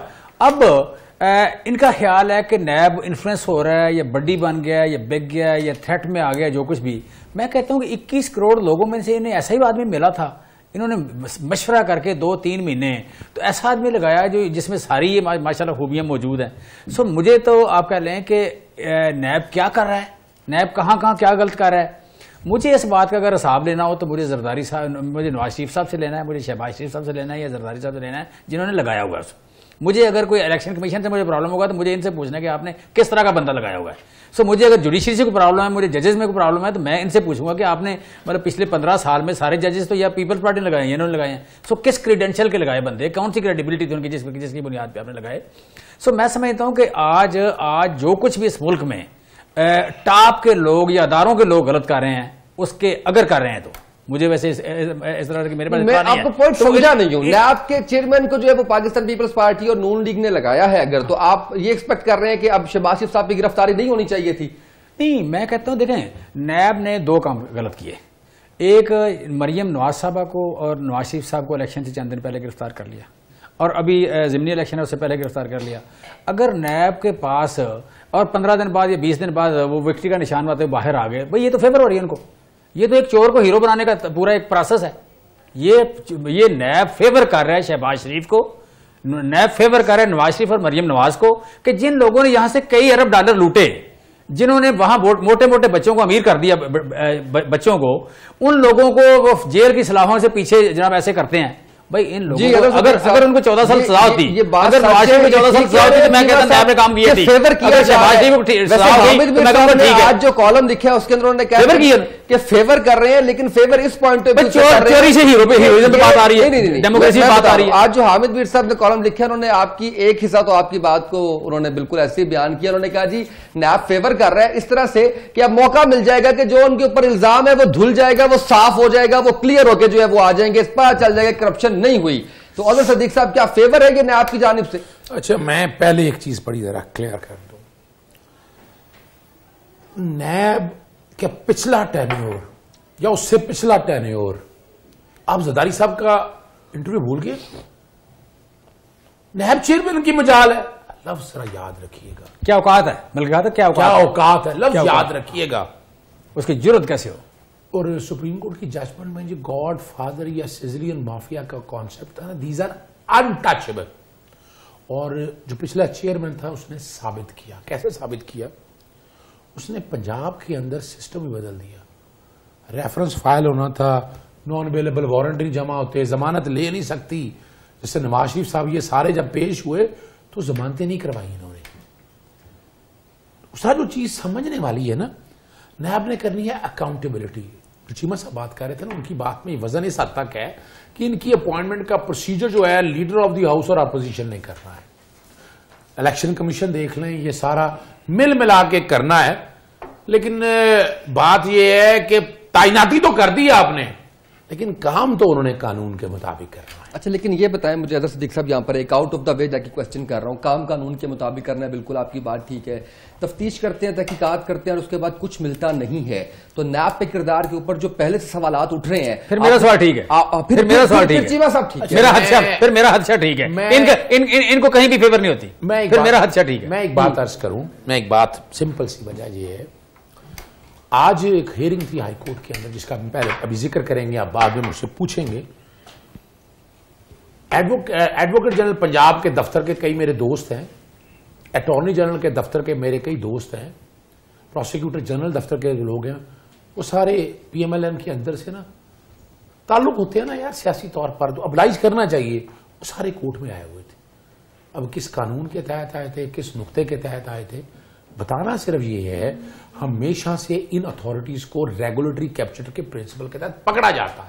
अब इनका ख्याल है कि नैब इन्फ्लुएंस हो रहा है या बड्डी बन गया है या बिक गया है या थ्रेट में आ गया, जो कुछ भी। मैं कहता हूं कि 21 करोड़ लोगों में से इन्हें ऐसा ही आदमी मिला था, इन्होंने मशवरा करके 2-3 महीने तो ऐसा आदमी लगाया जो जिसमें सारी ये माशाल्लाह खूबियां मौजूद हैं। सो मुझे तो आप कह लें कि नैब क्या कर रहा है, नैब कहाँ क्या गलत कर रहा है। मुझे इस बात का अगर हिसाब लेना हो तो मुझे जरदारी साहब, मुझे नवाज शरीफ साहब से लेना है, मुझे शहबाज शरीफ साहब से लेना है या जरदारी साहब से लेना है जिन्होंने लगाया हुआ है। मुझे अगर कोई इलेक्शन कमीशन से मुझे प्रॉब्लम होगा तो मुझे इनसे पूछना है कि आपने किस तरह का बंदा लगाया हुआ है। सो मुझे अगर जुडिशरी से कोई प्रॉब्लम है, मुझे जजेस में कोई प्रॉब्लम है, तो मैं इनसे पूछूंगा कि आपने मतलब पिछले 15 साल में सारे जजेस तो या पीपल्स पार्टी ने लगाए, इन्होंने लगाए हैं। सो किस क्रेडेंशियल के लगाए बंदे, कौन सी क्रेडिबिलिटी थी उनकी जिसकी बुनियाद पर आपने लगाए। सो मैं समझता हूं कि आज जो कुछ भी इस मुल्क में टॉप के लोग या अदारों के लोग गलत कर रहे हैं, उसके अगर कर रहे हैं तो मुझे वैसे इस तरह की मेरे पास मैं आपको पॉइंट समझा नहीं हूं। नैब के चेयरमैन को जो है वो पाकिस्तान पीपल्स पार्टी और नून लीग ने लगाया है, अगर तो आप ये एक्सपेक्ट कर रहे हैं कि अब शहबाज शरीफ साहब की गिरफ्तारी नहीं होनी चाहिए थी? नहीं, मैं कहता हूं देखें, नैब ने 2 काम गलत किए। एक, मरियम नवाज साहबा को और नवाज शरीफ साहब को इलेक्शन से चंद दिन पहले गिरफ्तार कर लिया, और अभी ज़िमनी इलेक्शन है उससे पहले गिरफ्तार कर लिया। अगर नैब के पास और 15 दिन बाद या 20 दिन बाद वो विक्ट्री का निशान पाते बाहर आ गए, भाई ये तो फेवर हो रही है उनको। ये तो एक चोर को हीरो बनाने का पूरा एक प्रोसेस है। ये नैब फेवर कर रहा है शहबाज शरीफ को, नैब फेवर कर रहा है नवाज शरीफ और मरियम नवाज को, कि जिन लोगों ने यहां से कई अरब डॉलर लूटे, जिन्होंने वहां मोटे मोटे बच्चों को अमीर कर दिया, बच्चों को, उन लोगों को वो जेल की सलाहों से पीछे जनाब ऐसे करते हैं। भाई इन लोगों को अगर उनको 14 साल सजा होती, अगर नवाज शरीफ को 14 साल सजा होती तो मैं कहता नैब ने काम किया थी। फेवर किया आज जो कॉलम लिखा है उसके अंदर उन्होंने क्या कि फेवर कर रहे हैं, लेकिन फेवर इस पॉइंट पे चोरी से हीरो पे हीरोइज्म पे बात आ रही है, डेमोक्रेसी की बात आ रही है। आज जो हामिद मीर साहब ने कॉलम लिखा है, उन्होंने आपकी एक हिस्सा तो आपकी बात को उन्होंने बिल्कुल ऐसे ही बयान किया। उन्होंने कहा जी नैब फेवर कर रहा है इस तरह से कि अब मौका मिल जाएगा कि जो उनके ऊपर इल्जाम है वो धुल जाएगा, वो साफ हो जाएगा, वो क्लियर होकर जो है वो आ जाएंगे, इस पता चल जाएगा करप्शन नहीं हुई। तो अगर सदीक साहब क्या फेवर है कि नैब की जानिब से? अच्छा, मैं पहले एक चीज बड़ी जरा क्लियर कर दूं। नैब क्या पिछला टेन्योर या उससे पिछला टेन्योर, आप जरदारी साहब का इंटरव्यू भूल गए? नैब चेयरमैन की मजाल है, लफ्ज जरा याद रखिएगा। क्या औकात है, मिल गया था क्या औकात है, लफ्ज याद रखिएगा, उसकी जरूरत कैसे हो। और सुप्रीम कोर्ट की जजमेंट में जो गॉड फादर या सिजिलियन माफिया का कॉन्सेप्ट था ना, दीज आर अनटचेबल। और जो पिछला चेयरमैन था उसने साबित किया। कैसे साबित किया? उसने पंजाब के अंदर सिस्टम ही बदल दिया। रेफरेंस फाइल होना था, नॉन अवेलेबल वारंट नहीं जमा होते, जमानत ले नहीं सकती। जैसे नवाज शरीफ साहब ये सारे जब पेश हुए तो जमानतें नहीं करवाई इन्होंने। उसका जो चीज समझने वाली है ना, नैब ने करनी है अकाउंटेबिलिटी। चीमा साहब बात कर रहे थे ना, उनकी बात में वजन इस हद तक है कि इनकी अपॉइंटमेंट का प्रोसीजर जो है लीडर ऑफ द हाउस और अपोजिशन ने करना है। इलेक्शन कमीशन देख लें, ये सारा मिल मिला के करना है। लेकिन बात यह है कि तैनाती तो कर दी आपने, लेकिन काम तो उन्होंने कानून के मुताबिक करना है। अच्छा, लेकिन ये बताएं मुझे अदर सिद्दीक साहब, यहाँ पर एक आउट ऑफ द वे जाके क्वेश्चन कर रहा हूँ। काम कानून के मुताबिक करना है, बिल्कुल आपकी बात ठीक है। तफ्तीश करते हैं, तहकीकात करते हैं और उसके बाद कुछ मिलता नहीं है, तो नैब के किरदार के ऊपर जो पहले से सवालात उठ रहे हैं, फिर मेरा सवाल ठीक है, फिर मेरा सवाल ठीक है, चीमा साहब ठीक है, मेरा हदशा, फिर मेरा हदशा ठीक है। इनको कहीं भी फेवर नहीं होती, फिर मेरा हदशा ठीक है। मैं एक बात अर्ज करूं, मैं एक बात सिंपल सी वजह ये है, आज एक हियरिंग थी हाई कोर्ट के अंदर जिसका हम पहले अभी जिक्र करेंगे, आप बाद में मुझसे पूछेंगे। एडवोकेट जनरल पंजाब के दफ्तर के कई मेरे दोस्त हैं, अटॉर्नी जनरल के दफ्तर के मेरे कई दोस्त हैं, प्रोसिक्यूटर जनरल दफ्तर के लोग हैं, वो सारे पीएमएलएन के अंदर से ना ताल्लुक होते हैं ना यार, सियासी तौर पर तो अबलाइज करना चाहिए, वो सारे कोर्ट में आए हुए थे। अब किस कानून के तहत आए थे, किस नुक्ते के तहत आए थे, बताना सिर्फ ये है, हमेशा से इन अथॉरिटीज को रेगुलेटरी कैप्चर के प्रिंसिपल के तहत पकड़ा जाता है।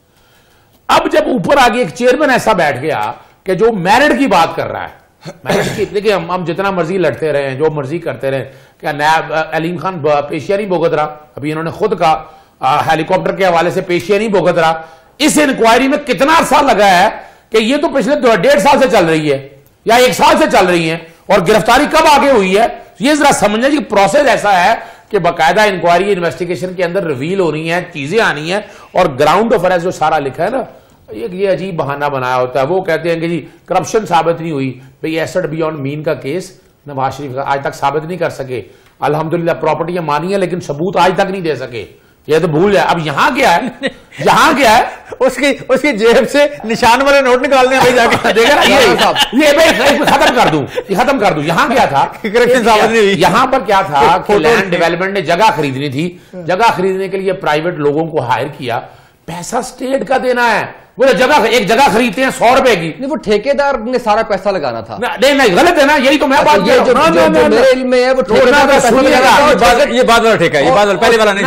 अब जब ऊपर आगे एक चेयरमैन ऐसा बैठ गया कि जो मेरिट की बात कर रहा है, मेरिट की, देखिए हम जितना मर्जी लड़ते रहे, जो मर्जी करते रहे, क्या नैब अलीम खान पेशिया नहीं भुगत रहा? अभी इन्होंने खुद कहा हेलीकॉप्टर के हवाले से पेशिया नहीं भुगत रहा। इस इंक्वायरी में कितना अरसा लगा है कि ये तो पिछले 1.5 साल से चल रही है या 1 साल से चल रही है, और गिरफ्तारी कब आगे हुई है? ये जरा समझना कि प्रोसेस ऐसा है कि बाकायदा इंक्वायरी इन्वेस्टिगेशन के अंदर रिवील हो रही है, चीजें आनी है, और ग्राउंड ऑफ अरेस्ट जो सारा लिखा है ना, एक ये अजीब बहाना बनाया होता है। वो कहते हैं कि जी करप्शन साबित नहीं हुई, भाई एसेट बियॉन्ड मीन का केस नवाज शरीफ का आज तक साबित नहीं कर सके। अल्हम्दुलिल्लाह प्रॉपर्टियां मानी है, लेकिन सबूत आज तक नहीं दे सके, ये तो भूल जाए। अब यहां क्या है, यहां क्या है, उसकी जेब से निशान वाले नोट निकालने भाई जाके देखा ना, ये भाई खत्म कर दूं। यहां क्या था, यहां पर क्या था कि लैंड डेवलपमेंट ने जगह खरीदनी थी, जगह खरीदने के लिए प्राइवेट लोगों को हायर किया, पैसा स्टेट का देना है। वो एक जगह खरीदते हैं 100 रुपए की, नहीं वो ठेकेदार ने सारा पैसा लगाना था। नहीं गलत है ना, यही तो मैं बात कर रहा हूं। मेरे इल्म में है वो ठेकेदार का पैसा, ये बाद वाला ठेका, ये बाद वाला पहले वाला नहीं,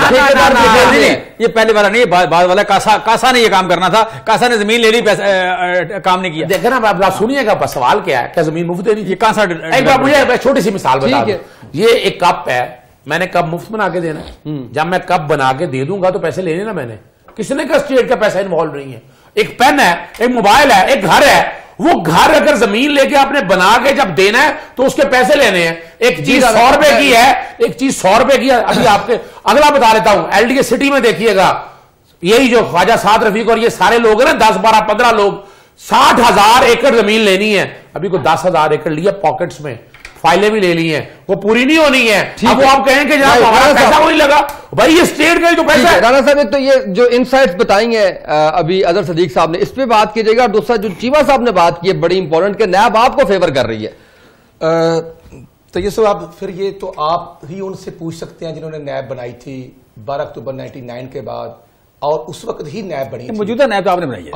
ये पहले वाला नहीं, बाद वाला कासा ने ये काम करना था, कासा ने जमीन ले ली, काम नहीं किया। देखा ना, आप सुनिएगा सवाल क्या है, क्या जमीन मुफ्त देनी? ये कासा, एक बार मुझे छोटी सी मिसाल बता दो। ये एक कप है, मैंने कप मुफ्त बना के देना है, जब मैं कप बना के दे दूंगा तो पैसे लेने ना मैंने, किसने का स्टेट का पैसा इन्वॉल्व नहीं है। एक पेन है, एक मोबाइल है, एक घर है, वो घर अगर जमीन लेके आपने बना के जब देना है तो उसके पैसे लेने हैं। एक चीज 100 रुपए की है, एक चीज 100 रुपए की है। अभी आपके अगला बता देता हूं, एलडीए सिटी में देखिएगा, यही जो ख्वाजा साद रफीक और ये सारे लोग हैं ना, 10, 12, 15 लोग, 60,000 एकड़ जमीन लेनी है। अभी को 10,000 एकड़ लिया पॉकेट्स में, फाइलें भी ले ली हैं, वो पूरी नहीं होनी है। अब वो आप कहें कि जनाब हमारा पैसा वही लगा, भाई ये स्टेट का ही तो पैसा है। राणा साहब, एक तो ये जो इनसाइट्स बताई हैं अभी अदर सदीक साहब ने, इस पे बात कीजिएगा, और दूसरा जो चीमा साहब ने बात की है बड़ी इंपॉर्टेंट, कि नैब आपको फेवर कर रही है। तो ये सब फिर ये तो आप ही उनसे पूछ सकते हैं जिन्होंने नैब बनाई थी 12 अक्टूबर 1999 के बाद, और उस वक्त ही नैब बनी थी। मौजूदा नैब तो आपने बनाई है,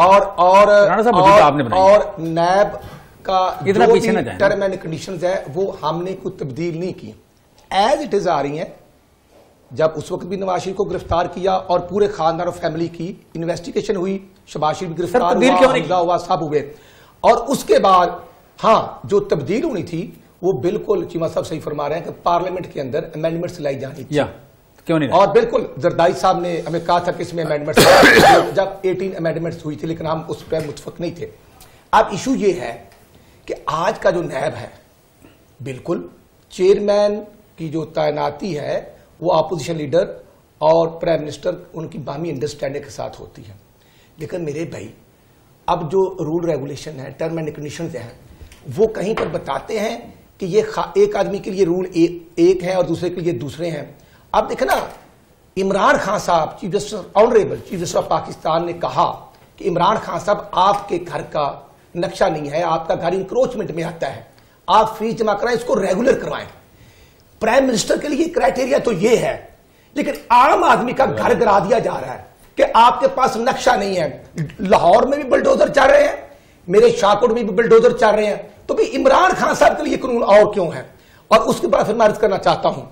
और नैब का इतना जो पीछे भी टर्म एंड कंडीशंस है वो हमने कोई तब्दील नहीं की, एज इट इज आ रही हैं। जब उस वक्त भी नवाज शरीफ को गिरफ्तार किया और पूरे खानदान और फैमिली की इन्वेस्टिगेशन हुई, शहबाज शरीफ गिरफ्तार हुआ, सब हुए, और उसके बाद हाँ जो तब्दील होनी थी वो बिल्कुल चीमा साहब सही फरमा रहे हैं कि पार्लियामेंट के अंदर अमेंडमेंट्स लाई जानी थी, क्यों नहीं? और बिल्कुल जरदाई साहब ने हमें कहा था कि इसमें अमेंडमेंट्स जब 18 अमेंडमेंट्स हुई थी, लेकिन हम उस पर मुतफक नहीं थे। अब इशू ये है कि आज का जो नैब है, बिल्कुल चेयरमैन की जो तैनाती है वो अपोजिशन लीडर और प्राइम मिनिस्टर उनकी बाहमी अंडरस्टैंडिंग के साथ होती है। लेकिन मेरे भाई, अब जो रूल रेगुलेशन है, टर्म एंड कंडीशंस हैं, वो कहीं पर बताते हैं कि ये एक आदमी के लिए रूल एक है और दूसरे के लिए दूसरे हैं। अब देखो ना, इमरान खान साहब chief justice, honourable chief justice of Pakistan ने कहा कि इमरान खान साहब आपके घर का नक्शा नहीं है, आपका घर इंक्रोचमेंट में आता है, आप फीस जमा कराएं, इसको रेगुलर करवाएं। प्राइम मिनिस्टर के लिए क्राइटेरिया तो ये है, लेकिन आम आदमी का घर गिरा दिया जा रहा है कि आपके पास नक्शा नहीं है। लाहौर में भी बुलडोजर चल रहे हैं, मेरे शाहकोट में भी बुलडोजर चल रहे हैं, तो भी इमरान खान साहब के लिए कानून और क्यों है? और उसके बाद फिर मैं अर्ज करना चाहता हूं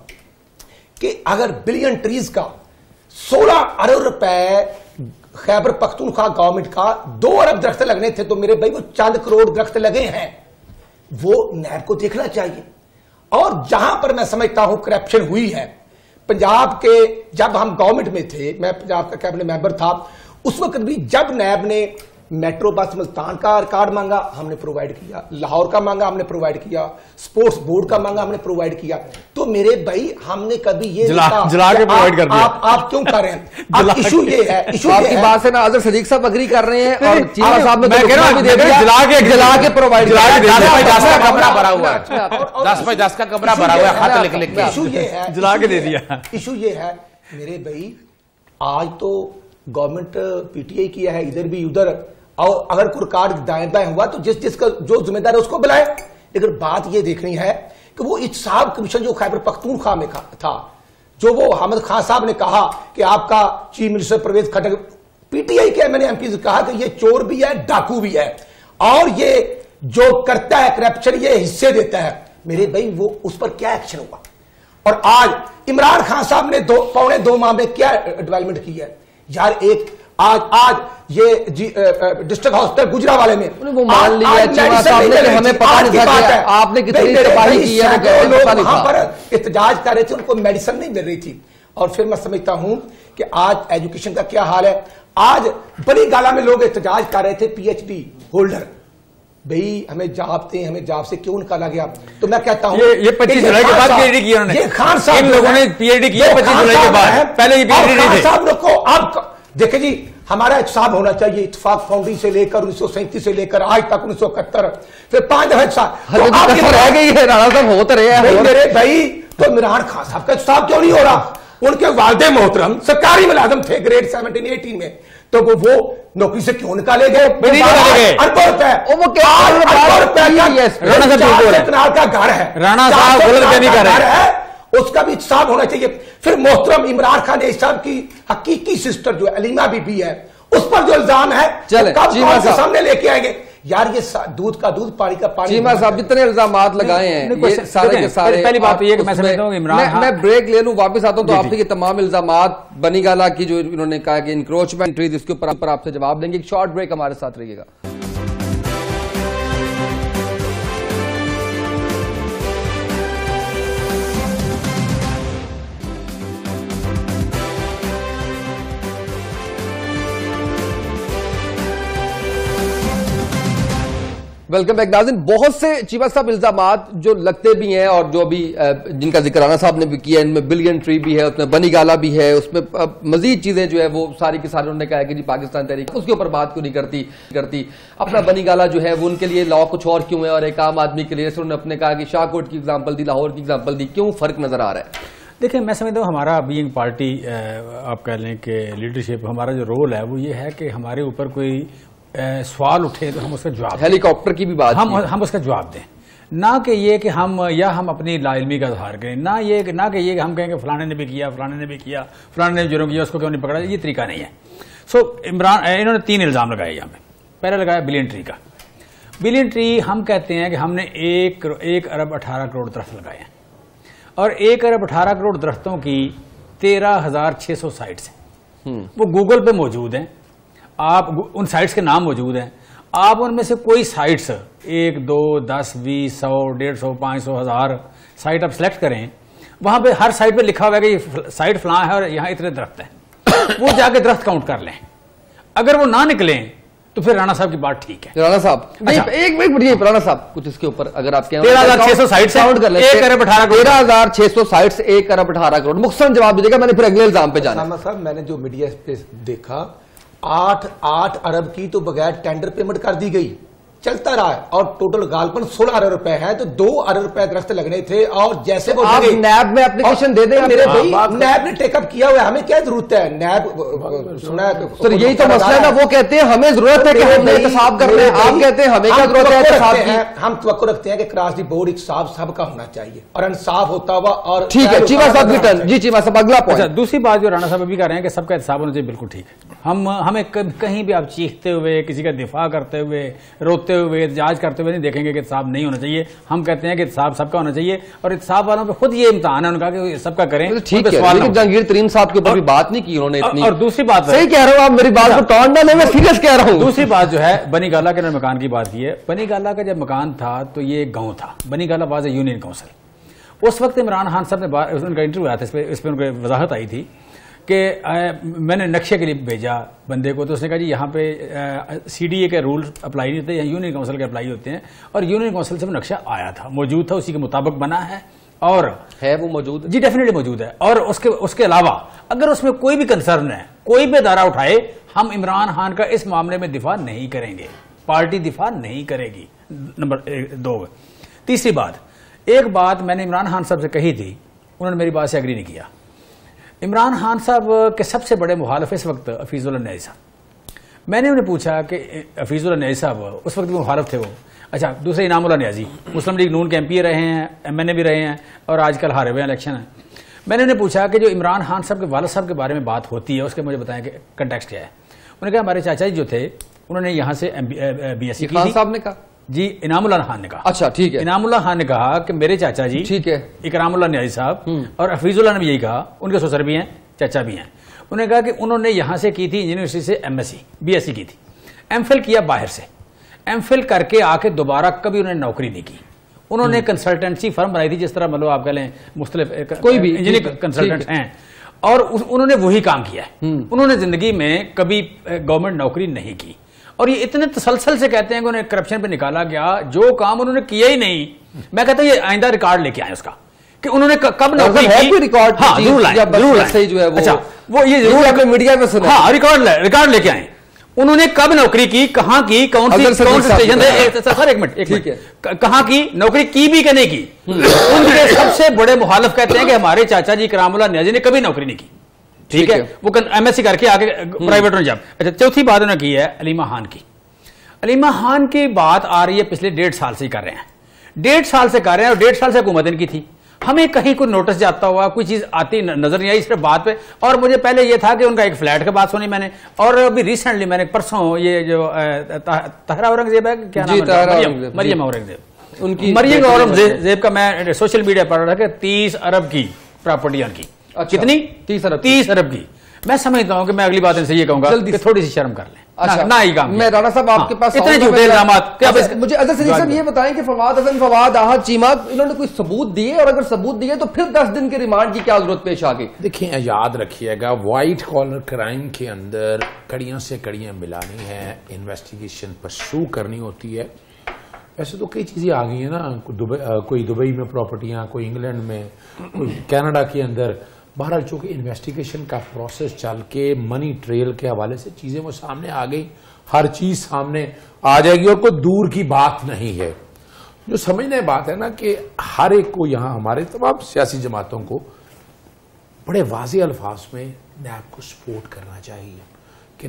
कि अगर बिलियन ट्रीज का 16 अरब रुपए खैबर पख्तूनख्वा गवर्नमेंट का 2 अरब दरख्त लगने थे, तो मेरे भाई वो चंद करोड़ दरख्त लगे हैं, वो नैब को देखना चाहिए। और जहां पर मैं समझता हूं करप्शन हुई है, पंजाब के जब हम गवर्नमेंट में थे, मैं पंजाब का कैबिनेट मेंबर था, उस वक्त भी जब नैब ने मेट्रो बस मुल्तान का रिकॉर्ड मांगा हमने प्रोवाइड किया, लाहौर का मांगा हमने प्रोवाइड किया, स्पोर्ट्स बोर्ड का मांगा हमने प्रोवाइड किया। तो मेरे भाई हमने कभी ये जला के प्रोवाइड कर दिया। आप क्यों कर रहे हैं? अब इशू ये है, इशू आपकी बात से ना अजहर सदीक साहब अग्री कर रहे हैं और चीमा साहब ने जला के प्रोवाइड किया। 10 का कमरा भरा हुआ है, 10 का कमरा भरा हुआ है, खत लिख के इशू ये है, जला के दे दिया। इशू ये है मेरे भाई, आज तो गवर्नमेंट पीटीआई किया है इधर भी उधर, और अगर कोई रिकॉर्ड दाएं बाएं हुआ तो जिस जिसका जो जिम्मेदार है उसको बुलाए। लेकिन बात यह देखनी है कि वो इत्साब कमीशन जो खैबर पख्तूनख्वा में था, जो वो हामिद खान साहब ने कहा कि आपका chief minister Pervez Khattar, PTI के मैंने एमपी से कहा कि ये चोर भी है, डाकू भी है, और ये जो करता है करप्शन, ये हिस्से देता है। मेरे भाई वो उस पर क्या एक्शन हुआ? और आज इमरान खान साहब ने 2.25 माह में क्या डेवलपमेंट की है यार? एक आज ये डिस्ट्रिक्ट हॉस्पिटल गुजरावाले में वो मान लिया चीमा साहब ने कि हमें पता नहीं था कि आपने कितनी तबाही की है, लोग वहां पर एहतजाज कर रहे थे, उनको मेडिसिन नहीं मिल रही थी। और फिर मैं समझता हूं कि आज एजुकेशन का क्या हाल है। आज बड़ी गाला में लोग एहतजाज कर रहे थे, पीएचडी होल्डर, भाई हमें जॉब थे, हमें जॉब से क्यों निकाला गया? तो मैं कहता हूं ये 25 जुलाई के बाद पीएचडी किया उन्होंने, ये खान साहब, इन लोगों ने पीएचडी किया 25 जुलाई के बाद, पहले ये पीएचडी नहीं थे। साहब को अब देखिए जी, हमारा हिसाब होना चाहिए इत्तेफाक फाउंडेशन से लेकर 1937 से लेकर आज तक 1971, फिर 5 दफा हिसाब रह गई है। राणा साहब होते रहे मेरे भाई, तो इमरान खान साहब का हिसाब क्यों नहीं हो रहा? उनके वालिद मोहतरम सरकारी मुलाजिम थे ग्रेड 17-18 में, तो वो नौकरी से क्यों निकाले गए? अरबों रुपए का घर है, राणा साहब गलत नहीं कर रहे हैं, उसका भी हिसाब होना चाहिए। फिर मोहतरम इमरान खान साहब की हकीकी सिस्टर जो अलीमा बीबी है, उस पर जो इल्जाम है, कब सामने लेके आएंगे यार? ये दूध का दूध, पानी का पानी। चीमा साहब जितने इल्जामात लगाए हैं ये सारे के सारे, पहली बात ये कि मैं समझता हूं इमरान, मैं ब्रेक ले लूं, वापस आता हूं तो आपके ये तमाम इल्जामात बनी गाला की जो इन्होंने कहा कि इंक्रोचमेंट, इसके ऊपर आपसे जवाब देंगे। एक शॉर्ट ब्रेक, हमारे साथ रहिएगा। वेलकम बैक नाज़रीन। बहुत से चीमा साहब इल्जामात जो लगते भी हैं और जो भी जिनका जिक्र राणा साहब ने भी किया, इनमें बिलियन ट्री भी है, उसमें बनी गाला भी है, उसमें मजीद चीजें जो है वो सारी की सारी उन्होंने कहा है कि जी पाकिस्तान तहरीक उसके ऊपर बात क्यों नहीं करती अपना बनी गाला जो है वो उनके लिए लॉ कुछ और क्यों है और एक आम आदमी के लिए उन्होंने अपने कहा कि शाहकोट की एग्जाम्पल दी, लाहौर की एग्जाम्पल दी, क्यों फर्क नजर आ रहा है? देखिए मैं समझता हूँ हमारा बीइंग पार्टी, आप कह लें कि लीडरशिप, हमारा जो रोल है वो ये है कि हमारे ऊपर कोई सवाल उठे तो हम उसका जवाब, हेलीकॉप्टर की भी बात हम उसका जवाब दें, ना कि ये कि हम अपनी लाइलमी का इजहार करें, ना ये कि हम कहें कि फलाने ने भी किया, फलाने ने जुर्म किया, उसको क्यों नहीं पकड़ा। ये तरीका नहीं है। सो इमरान, इन्होंने 3 इल्जाम लगाए यहाँ पे। पहले लगाया बिलियन ट्री का। बिलियन ट्री हम कहते हैं कि हमने 1 अरब 18 करोड़ दरख्त लगाए हैं और 1 अरब 18 करोड़ दरख्तों की 13,600 साइट्स हैं, वो गूगल पे मौजूद हैं। आप उन साइट्स के नाम मौजूद हैं, आप उनमें से कोई साइट्स 1, 2, 10, 20, 100, 150, 500, 1000 साइट आप सेलेक्ट करें, वहां पे हर साइट पे लिखा हुआ है कि ये साइट फलां है और यहाँ इतने दरख्त हैं। वो जाके दरख्त काउंट कर लें, अगर वो ना निकलें तो फिर राणा साहब की बात ठीक है। राणा साहब एक मिनट, राणा साहब कुछ इसके ऊपर अगर आप 13,600 साइट काउंट कर ले, 1 अरब 18 करोड़, 13,600 साइट 1 अरब 18 करोड़, मुख्तसर जवाब दीजिएगा, मैंने फिर अगले इल्जाम पे जाना। साहब मैंने जो मीडिया पे देखा 8 अरब की तो बगैर टेंडर पेमेंट कर दी गई, चलता रहा है और टोटल गालपन 16 अरब रुपए है, तो 2 अरब रुपए दरख्त लगने थे और जैसे वो आप नैब में एप्लीकेशन दे दें मेरे भाई, नैब ने टेकअप किया हुआ है, हमें क्या जरूरत है? नैब सुना है सर, यही तो मसला है ना, वो कहते हैं हमें जरूरत है कि हम एहतसाब कर रहे हैं, आप कहते हैं हमें क्या जरूरत है एहतसाब की। हम तवक्को रखते हैं कि क्रॉस द बोर्ड एहतसाब सबका होना चाहिए और इंसाफ होता हुआ। और ठीक है, चीमा साहब की टर्न। जी चीमा साहब, अगला पॉइंट। दूसरी बात जो राणा साहब अभी कर रहे हैं कि सबका एहतसाब होना चाहिए, बिल्कुल ठीक है। हमें कहीं भी आप चीखते हुए, किसी का दिफा करते हुए, रोते हुए, एहतजाज करते हुए नहीं देखेंगे कि एहतसाब नहीं होना चाहिए। हम कहते हैं कि एहतसाब सबका होना चाहिए और एहतसाब वालों पे खुद ये इम्तिहान है उनका कि सबका करें। ठीक है, लेकिन जहांगीर तरीन साहब के ऊपर भी बात नहीं की उन्होंने इतनी। और दूसरी बात, सही कह रहा हूं, आप मेरी बात को टॉन ना ले, मैं सीरियस कह रहा हूं। दूसरी बात जो है, बनी गाला के मकान की बात की है। बनी गाला का जब मकान था तो ये एक गांव था। Bani Gala was a union council. उस वक्त इमरान खान साहब ने, उनका इंटरव्यू आया था, इस पर उनकी वजाहत आई थी कि मैंने नक्शे के लिए भेजा बंदे को, तो उसने कहा जी यहाँ पे सीडीए के रूल अप्लाई नहीं होते, यहाँ यूनियन काउंसिल के अप्लाई होते हैं। और यूनियन काउंसिल से नक्शा आया था, मौजूद था, उसी के मुताबिक बना है और है वो मौजूद है? जी डेफिनेटली मौजूद है। और उसके अलावा अगर उसमें कोई भी कंसर्न है, कोई भी दायरा उठाए, हम इमरान खान का इस मामले में दिफा नहीं करेंगे, पार्टी दिफा नहीं करेगी। नंबर 2। तीसरी बात, एक बात मैंने इमरान खान साहब से कही थी, उन्होंने मेरी बात से एग्री नहीं किया। इमरान खान साहब के सबसे बड़े मुखालिफ इस वक्त हफीजुल्लाह न्याजी साहब। मैंने उन्हें पूछा कि हफीजुल्लाह न्याजी साहब उस वक्त भी मुखालिफ थे वो, अच्छा दूसरे इनामुल्लाह न्याजी मुस्लिम लीग नून के एमपी रहे हैं, एमएनए भी रहे हैं और आजकल हारे हुए इलेक्शन है। मैंने उन्हें पूछा कि जो इमरान खान साहब के वालिद साहब के बारे में बात होती है उसके मुझे बताएं कि कंटेक्स्ट क्या है। उन्होंने कहा हमारे चाचा जी जो थे उन्होंने यहाँ से बीएससी की थी। साहब ने कहा जी, इनामुल्लाह खान ने कहा। अच्छा ठीक है। इनामुल्लाह खान ने कहा कि मेरे चाचा जी, ठीक है, इकरामुल्लाह न्याजी साहब और हफीजुल्लाह ने भी यही कहा, उनके ससुर भी हैं, चाचा भी हैं। उन्होंने कहा कि उन्होंने यहां से की थी यूनिवर्सिटी से एमएससी बीएससी की थी, एमफिल किया बाहर से, एमफिल करके आके दोबारा कभी उन्होंने नौकरी नहीं की। उन्होंने कंसल्टेंसी फर्म बनाई थी, जिस तरह मतलब आप कह लें मुख्तलिफ कोई भी इंजीनियरिंग कंसल्टेंट हैं, और उन्होंने वही काम किया है। उन्होंने जिंदगी में कभी गवर्नमेंट नौकरी नहीं की और ये इतने तसलसल से कहते हैं कि उन्हें करप्शन पे निकाला गया, जो काम उन्होंने किया ही नहीं। मैं कहता हूं ये आइंदा रिकॉर्ड लेके आए उसका कि उन्होंने कब नौकरी की। रिकॉर्ड हाँ, जरूर सही जो है वो, अच्छा वो ये जरूर आपने मीडिया में सुना। हाँ, रिकॉर्ड लेके आए, उन्होंने कब नौकरी की, कहां की, कौन सी स्टेशन थे। सर एक मिनट, कहां की नौकरी की भी कि नहीं की। उनके सबसे बड़े मुखालिफ कहते हैं कि हमारे चाचा जी इकरामुल्लाह न्याजी ने कभी नौकरी नहीं की। ठीक है, वो एमएससी करके आगे प्राइवेट में जॉब। अच्छा, चौथी बात उन्होंने की है अलीमा खान की। अलीमा खान की बात आ रही है पिछले 1.5 साल से कर रहे हैं, 1.5 साल से कर रहे हैं और 1.5 साल से हुकूमत इनकी थी। हमें कहीं कोई नोटिस जाता हुआ कोई चीज आती नजर नहीं आई सिर्फ बात पे। और मुझे पहले ये था कि उनका एक फ्लैट की बात सुनी मैंने, और अभी रिसेंटली मैंने परसों ये जो तहरा औरंगजेब है, क्या नाम है, मरियम औरंगजेब, उनकी मरियम औरंगजेब का मैं सोशल मीडिया पर रहा कि 30 अरब की प्रॉपर्टी उनकी। अच्छा, कितनी? 30 अरब की। मैं समझता हूं कि मैं अगली बात इनसे ये कहूंगा कि थोड़ी सी शर्म कर लें। अच्छा, ना ही काम। मैं राणा साहब आपके पास इतने झूठे इल्जामात। मुझे अजहर सदीक साहब ये बताएं कि फवाद हसन, फवाद, आहद चीमा, इन्होंने कोई सबूत दिए, और अगर सबूत दिए तो फिर 10 दिन के रिमांड की क्या जरूरत पेश आ गई? देखिए, याद रखिएगा, व्हाइट कॉलर क्राइम के अंदर कड़ियों से कड़ियां मिलानी है, इन्वेस्टिगेशन परस्यू करनी होती है। वैसे तो कई चीजें आ गई है ना, कोई दुबई में प्रॉपर्टियां, कोई इंग्लैंड में, कोई कनाडा के अंदर। बहरहाल चूंकि इन्वेस्टिगेशन का प्रोसेस चल के मनी ट्रेल के हवाले से चीजें वो सामने आ गई, हर चीज सामने आ जाएगी और कोई दूर की बात नहीं है। जो समझने बात है ना कि हर एक को, यहां हमारे तमाम सियासी जमातों को बड़े वाज़ेह अल्फाज में नैब को सपोर्ट करना चाहिए कि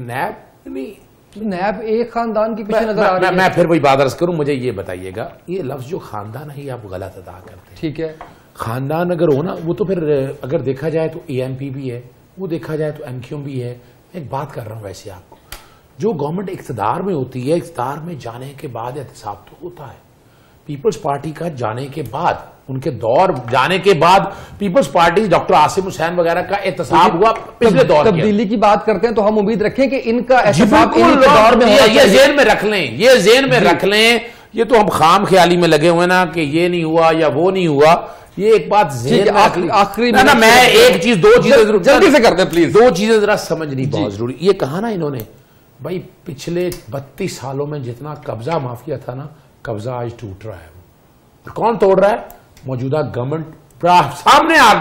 नैब एक खानदान की पीछे नजर आ रही है। मैं फिर वही बात अर्ज करूं, मुझे ये बताइएगा, ये लफ्ज जो खानदान है ये आप गलत अदा करते हैं। ठीक है, खानदान अगर हो ना, वो तो फिर अगर देखा जाए तो एएमपी भी है, वो देखा जाए तो एमक्यू भी है। मैं एक बात कर रहा हूं वैसे आपको, जो गवर्नमेंट इख्तिदार में होती है, इख्तिदार में जाने के बाद एहतसाब तो होता है। पीपल्स पार्टी का जाने के बाद, उनके दौर जाने के बाद पीपल्स पार्टी डॉक्टर आसिम हुसैन वगैरह का एहतसाब हुआ पिछले दौर। तब्दीली की बात करते हैं तो हम उम्मीद रखें कि इनका एहतसाब दौर में ये जेन में रख लें, ये जेन में रख लें। ये तो हम खाम ख्याली में लगे हुए ना कि ये नहीं हुआ या वो नहीं हुआ। ये एक बात आखिरी ना, मैं एक चीज, दो चीजें जल्दी से करते हैं प्लीज, 2 चीजें जरा समझनी बहुत जरूरी। ये कहा ना इन्होंने, भाई पिछले 32 सालों में जितना कब्जा माफिया था ना, कब्जा आज टूट रहा है। कौन तोड़ रहा है? मौजूदा गवर्नमेंट सामने आके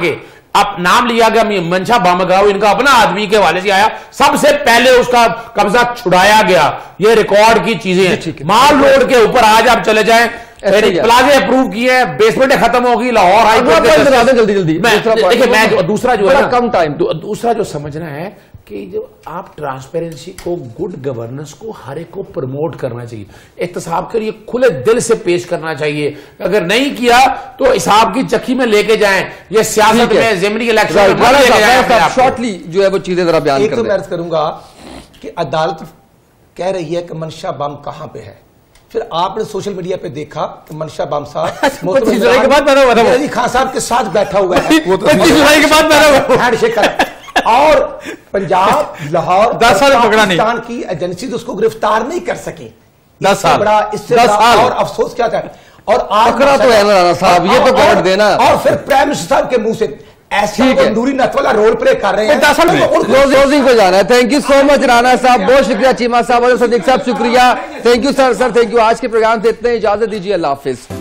अब नाम लिया गया मंशा बामगांव, इनका अपना आदमी के हवाले से आया, सबसे पहले उसका कब्जा छुड़ाया गया। ये रिकॉर्ड की चीजें हैं। माल रोड के ऊपर आज आप चले जाएं, प्लाजे अप्रूव किए, बेसमेंट खत्म होगी, लाहौर हाई कोर्ट जल्दी जल्दी। देखिए मैं दूसरा जो है कम टाइम, दूसरा जो समझना है कि जो आप ट्रांसपेरेंसी को, गुड गवर्नेंस को हर एक को प्रमोट करना चाहिए, एहतसाब के लिए खुले दिल से पेश करना चाहिए। अगर नहीं किया तो हिसाब की चक्की में लेके जाएं, ये सियासत में ज़िमनी इलेक्शन में शॉर्टली जो है वो चीजें जरा बयान एक तो मैं अर्ज करूंगा कि अदालत कह रही है कि मंशा बम कहां पे है। फिर आपने सोशल मीडिया पे देखा कि मंशा बम साहब के बाद अली खान साहब के साथ बैठा हुआ है, 25 जुलाई के बाद हैंडशेक कर, और पंजाब लाहौर 10 साल पकड़ा नहीं, पाकिस्तान की एजेंसी तो उसको गिरफ्तार नहीं कर सकी। 10 साल इससे बड़ा और अफसोस क्या था। और आज पकड़ा तो है राणा साहब, ये तो कवर देना। और फिर प्राइम मिनिस्टर साहब के मुंह से ऐसा नूरी नत वाला रोल प्ले कर रहे हैं। क्लोजिंग को जाना है। Thank you so much Rana साहब, बहुत शुक्रिया। चीमा साहब और सदीक साहब शुक्रिया। Thank you sir, thank you. आज के प्रोग्राम से इतने, इजाजत दीजिए, अल्लाह हाफिज।